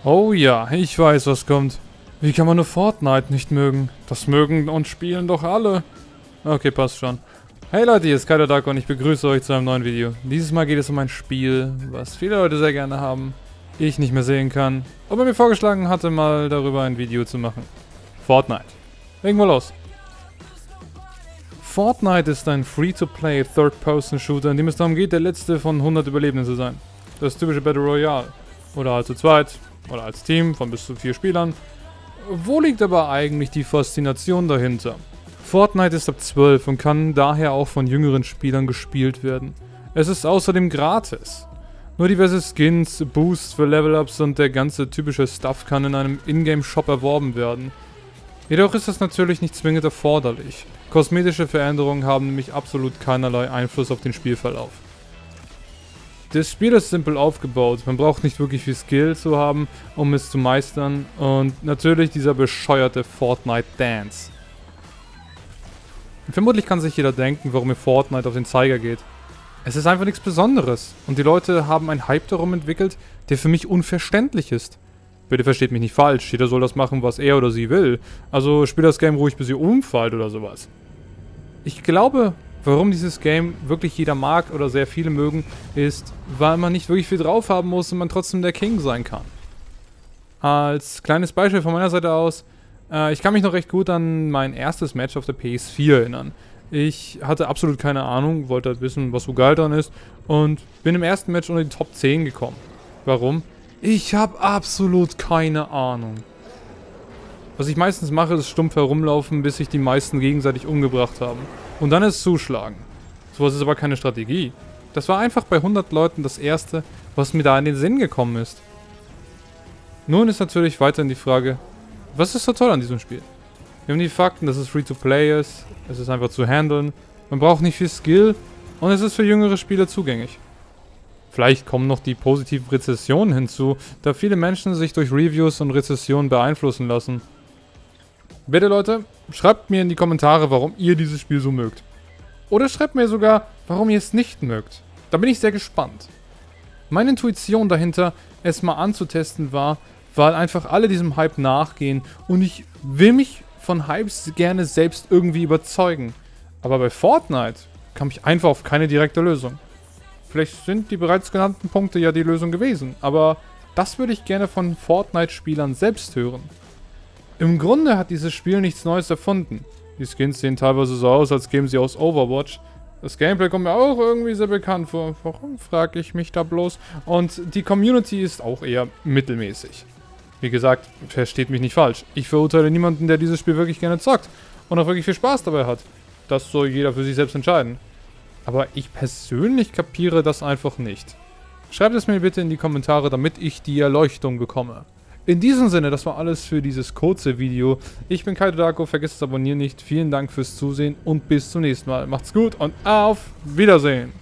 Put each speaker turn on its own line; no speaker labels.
Oh ja, ich weiß, was kommt. Wie kann man nur Fortnite nicht mögen? Das mögen und spielen doch alle. Okay, passt schon. Hey Leute, hier ist KaiserDark und ich begrüße euch zu einem neuen Video. Dieses Mal geht es um ein Spiel, was viele Leute sehr gerne haben, ich nicht mehr sehen kann, aber mir vorgeschlagen hatte, mal darüber ein Video zu machen. Fortnite. Legen wir los. Fortnite ist ein Free-to-Play Third-Person-Shooter, in dem es darum geht, der letzte von 100 Überlebenden zu sein. Das typische Battle Royale. Oder halt zu zweit, oder als Team von bis zu 4 Spielern. Wo liegt aber eigentlich die Faszination dahinter? Fortnite ist ab 12 und kann daher auch von jüngeren Spielern gespielt werden. Es ist außerdem gratis. Nur diverse Skins, Boosts für Level-Ups und der ganze typische Stuff kann in einem Ingame-Shop erworben werden. Jedoch ist das natürlich nicht zwingend erforderlich. Kosmetische Veränderungen haben nämlich absolut keinerlei Einfluss auf den Spielverlauf. Das Spiel ist simpel aufgebaut, man braucht nicht wirklich viel Skill zu haben, um es zu meistern, und natürlich dieser bescheuerte Fortnite Dance. Vermutlich kann sich jeder denken, warum mir Fortnite auf den Zeiger geht. Es ist einfach nichts Besonderes und die Leute haben einen Hype darum entwickelt, der für mich unverständlich ist. Bitte versteht mich nicht falsch, jeder soll das machen, was er oder sie will. Also spielt das Game ruhig, bis ihr umfallt oder sowas. Ich glaube, warum dieses Game wirklich jeder mag oder sehr viele mögen, ist, weil man nicht wirklich viel drauf haben muss und man trotzdem der King sein kann. Als kleines Beispiel von meiner Seite aus, ich kann mich noch recht gut an mein erstes Match auf der PS4 erinnern. Ich hatte absolut keine Ahnung, wollte halt wissen, was so geil dran ist, und bin im ersten Match unter die Top 10 gekommen. Warum? Ich habe absolut keine Ahnung. Was ich meistens mache, ist stumpf herumlaufen, bis sich die meisten gegenseitig umgebracht haben. Und dann ist zuschlagen. Sowas ist aber keine Strategie. Das war einfach bei 100 Leuten das erste, was mir da in den Sinn gekommen ist. Nun ist natürlich weiterhin die Frage, was ist so toll an diesem Spiel? Wir haben die Fakten, dass es Free-to-Play ist, es ist einfach zu handeln, man braucht nicht viel Skill und es ist für jüngere Spieler zugänglich. Vielleicht kommen noch die positiven Rezessionen hinzu, da viele Menschen sich durch Reviews und Rezessionen beeinflussen lassen. Bitte Leute, schreibt mir in die Kommentare, warum ihr dieses Spiel so mögt. Oder schreibt mir sogar, warum ihr es nicht mögt. Da bin ich sehr gespannt. Meine Intuition dahinter, es mal anzutesten war, weil einfach alle diesem Hype nachgehen und ich will mich von Hypes gerne selbst irgendwie überzeugen. Aber bei Fortnite kam ich einfach auf keine direkte Lösung. Vielleicht sind die bereits genannten Punkte ja die Lösung gewesen, aber das würde ich gerne von Fortnite-Spielern selbst hören. Im Grunde hat dieses Spiel nichts Neues erfunden. Die Skins sehen teilweise so aus, als kämen sie aus Overwatch. Das Gameplay kommt mir auch irgendwie sehr bekannt vor. Warum, frage ich mich da bloß. Und die Community ist auch eher mittelmäßig. Wie gesagt, versteht mich nicht falsch. Ich verurteile niemanden, der dieses Spiel wirklich gerne zockt und auch wirklich viel Spaß dabei hat. Das soll jeder für sich selbst entscheiden. Aber ich persönlich kapiere das einfach nicht. Schreibt es mir bitte in die Kommentare, damit ich die Erleuchtung bekomme. In diesem Sinne, das war alles für dieses kurze Video. Ich bin KaiserDark, vergesst das Abonnieren nicht. Vielen Dank fürs Zusehen und bis zum nächsten Mal. Macht's gut und auf Wiedersehen!